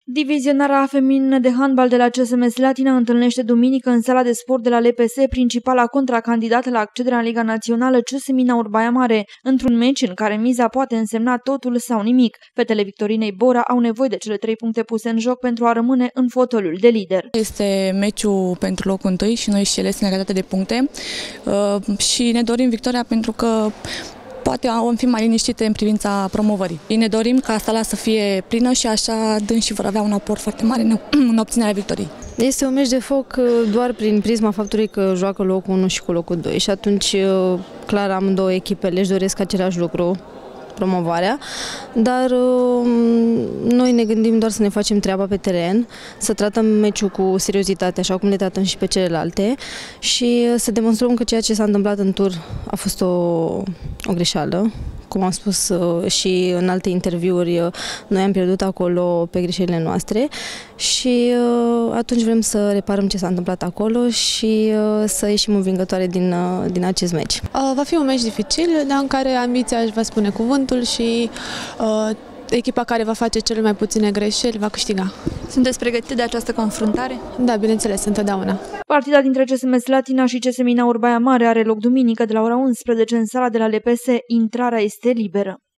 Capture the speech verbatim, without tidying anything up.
Divizionarea feminină de handbal de la C S M Slatina întâlnește duminică în sala de sport de la L P S principala contracandidată la accederea în Liga Națională C S Minaur Baia Mare, într-un meci în care miza poate însemna totul sau nimic. Fetele Victorinei Bora au nevoie de cele trei puncte puse în joc pentru a rămâne în fotoliul de lider. Este meciul pentru locul întâi și noi și ele sunt în egalitate de puncte uh, și ne dorim victoria pentru că poate vom fi mai liniștite în privința promovării. Ne dorim ca sala să fie plină și așa dânsii vor avea un aport foarte mare în obținerea victoriei. Este un meci de foc doar prin prisma faptului că joacă locul unu și cu locul doi și atunci clar amândouă echipele își doresc același lucru, promovarea, dar noi ne gândim doar să ne facem treaba pe teren, să tratăm meciul cu seriozitate, așa cum le tratăm și pe celelalte și să demonstrăm că ceea ce s-a întâmplat în tur a fost o, o greșeală. Cum am spus și în alte interviuri, noi am pierdut acolo pe greșelile noastre și atunci vrem să reparăm ce s-a întâmplat acolo și să ieșim învingătoare din, din acest meci. Va fi un meci dificil, dar în care ambiția își va spune cuvântul și uh, echipa care va face cele mai puține greșeli va câștiga. Sunteți pregătite de această confruntare? Da, bineînțeles, întotdeauna. Partida dintre C S M Slatina și C S Minaur Baia Mare are loc duminică de la ora unsprezece în sala de la L P S. Intrarea este liberă.